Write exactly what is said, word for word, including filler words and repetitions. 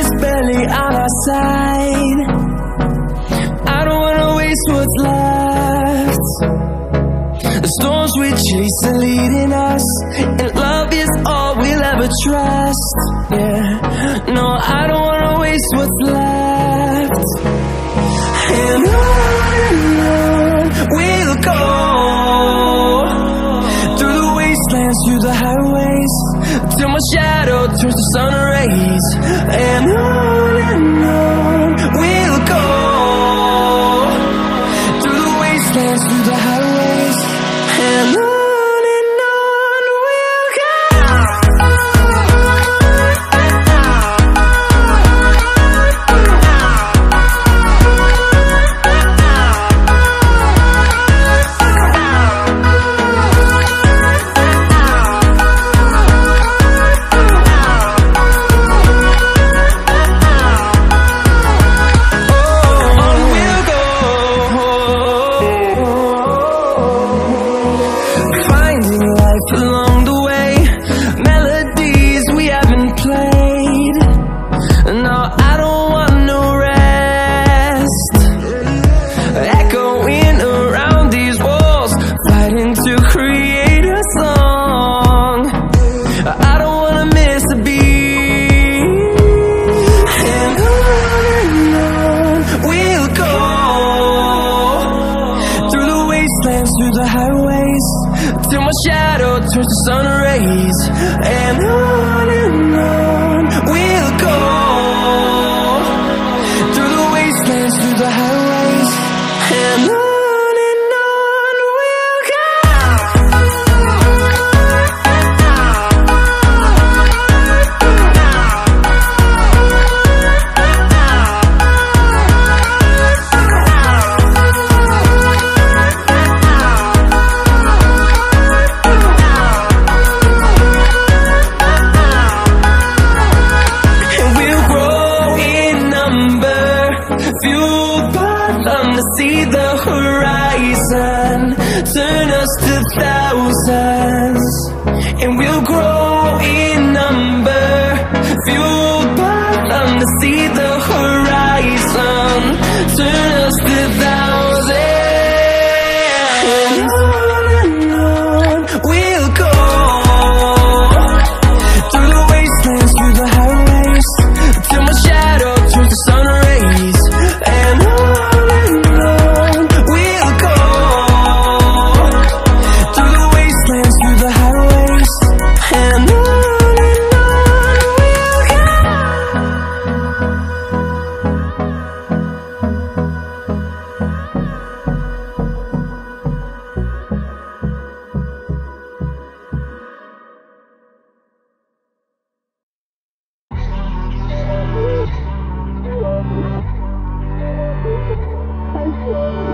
just barely on our side. I don't wanna waste what's left. The storms we chase are leading us, and love is all we'll ever trust. Yeah, no, I don't wanna waste what's left. And on and on we'll go, through the wastelands, through the highways, till my shadow turns to sun rays. And on and on we'll go, through the wastelands, through the highways, and on. Along the way, melodies we haven't played. No, I don't want no rest. Echoing around these walls, fighting to create a song. I don't wanna miss a beat. And on and on we'll go, through the wastelands, through the highways, till my shadow turns to sun rays. And on and on we'll go, through the wastelands, through the highways, and on. Fueled by them to see the horizon, turn us to thousands, and we'll grow in number. Fueled by them to see the horizon, turn us to thousands, and on and on we'll go, through the wastelands, through the highways, till my shadow turns to sun rays. And on and on we'll go, through the wastelands, through the highways, and on and on we'll go.